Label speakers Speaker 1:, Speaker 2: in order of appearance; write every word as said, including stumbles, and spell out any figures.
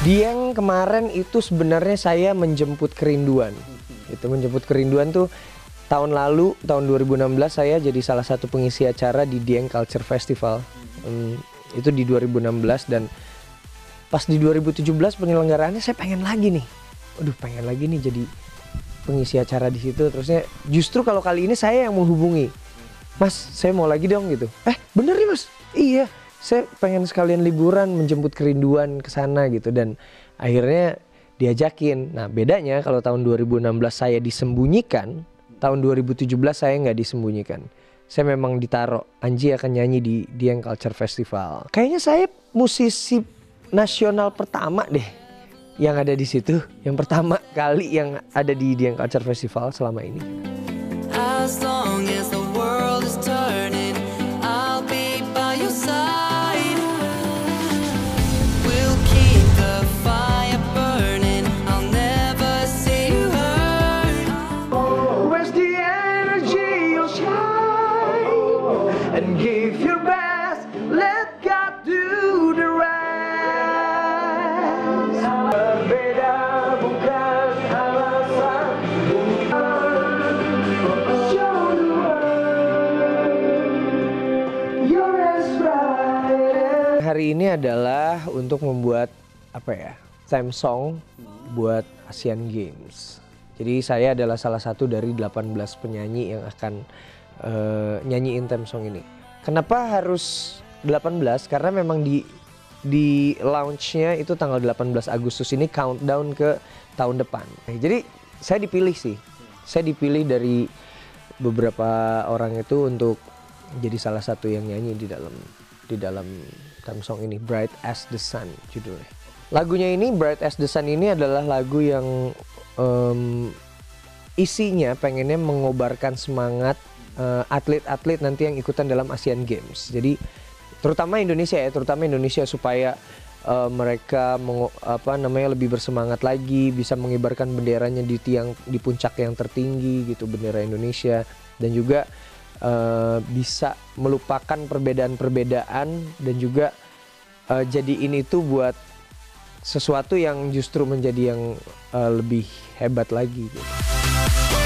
Speaker 1: Dieng kemarin itu sebenarnya saya menjemput kerinduan. Itu menjemput kerinduan tuh tahun lalu, tahun dua ribu enam belas saya jadi salah satu pengisi acara di Dieng Culture Festival. Hmm, itu di dua ribu enam belas, dan pas di dua ribu tujuh belas penyelenggaraannya saya pengen lagi nih. Aduh, pengen lagi nih jadi pengisi acara di situ. Terusnya justru kalau kali ini saya yang menghubungi. Mas, saya mau lagi dong gitu. Eh, bener nih Mas? Iya. Saya pengen sekalian liburan menjemput kerinduan ke sana gitu, dan akhirnya diajakin. Nah, bedanya kalau tahun dua ribu enam belas saya disembunyikan, tahun dua ribu tujuh belas saya nggak disembunyikan. Saya memang ditaruh, Anji akan nyanyi di Dieng Culture Festival. Kayaknya saya musisi nasional pertama deh yang ada di situ, yang pertama kali yang ada di Dieng Culture Festival selama ini. As long as the world is turning, I'll be by your side. And give your best, let God do the rest. Berbeda bukan alasan. Show the world you're as right. Hari ini adalah untuk membuat apa ya, theme song buat Asian Games. Jadi saya adalah salah satu dari delapan belas penyanyi yang akan Uh, nyanyiin theme song ini. Kenapa harus delapan belas? Karena memang di di launchnya itu tanggal delapan belas Agustus ini, countdown ke tahun depan. Jadi saya dipilih sih, saya dipilih dari beberapa orang itu untuk jadi salah satu yang nyanyi di dalam di dalam theme song ini, Bright as the Sun judulnya. Lagunya ini, Bright as the Sun ini adalah lagu yang um, isinya pengennya mengobarkan semangat atlet-atlet uh, nanti yang ikutan dalam Asian Games. Jadi terutama Indonesia ya, terutama Indonesia supaya uh, mereka meng, apa namanya lebih bersemangat lagi, bisa mengibarkan benderanya di tiang di puncak yang tertinggi gitu, bendera Indonesia, dan juga uh, bisa melupakan perbedaan-perbedaan dan juga uh, jadiin itu buat sesuatu yang justru menjadi yang uh, lebih hebat lagi gitu.